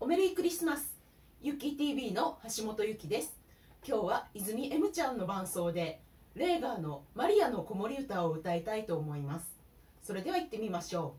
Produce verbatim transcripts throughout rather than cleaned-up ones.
おメリークリスマス。ゆき ティーブイ の橋本ゆきです。今日は泉 M ちゃんの伴奏でレーガーのマリアの子守歌を歌いたいと思います。それでは行ってみましょう。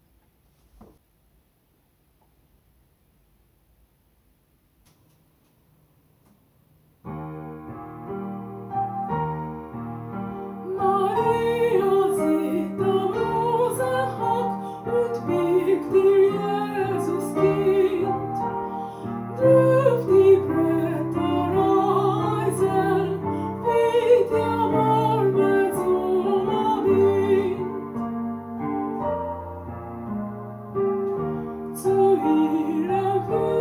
Zu ihrem